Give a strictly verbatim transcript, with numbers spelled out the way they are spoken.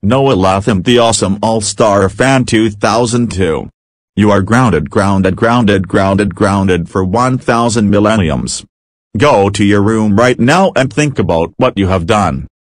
Noah Latham, the awesome all-star fan two thousand two. You are grounded grounded grounded grounded grounded for one thousand millenniums. Go to your room right now and think about what you have done.